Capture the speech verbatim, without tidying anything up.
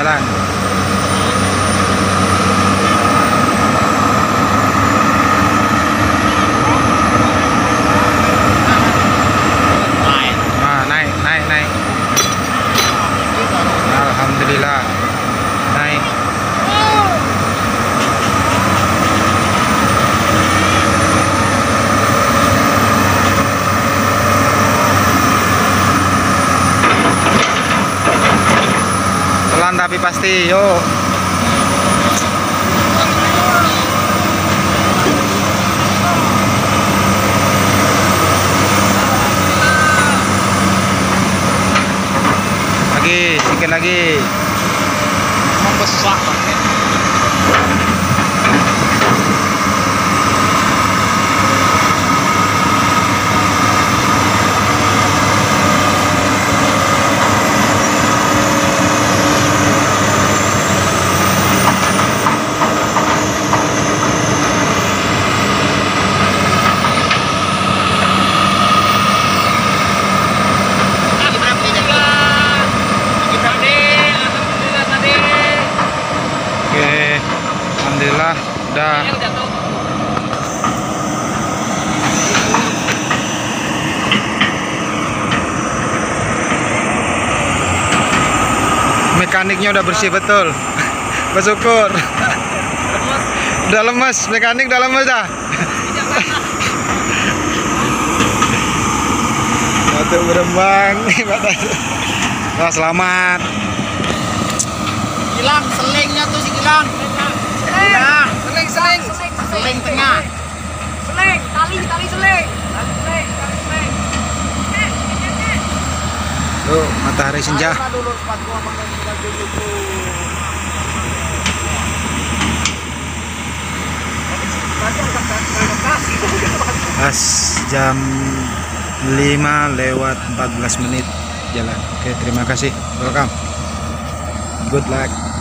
jalan. Nah, naik, naik, naik. Alhamdulillah, naik. Pelan tapi pasti, yuk. Lagi, sedikit lagi. Membesar. Oke, alhamdulillah udah. Mekaniknya udah bersih betul. Bersyukur. Udah lemes, mekanik udah lemes dah. Batu berembang. Wah, selamat. Hilang selingnya tuh si hilang. Hilang. Seling, seling, seling tengah. Seling, tali, tali seling. Seling, tali seling. Tuh, matahari senja. Pas jam lima lewat empat belas menit jalan. Oke, terima kasih. Welcome. Good luck.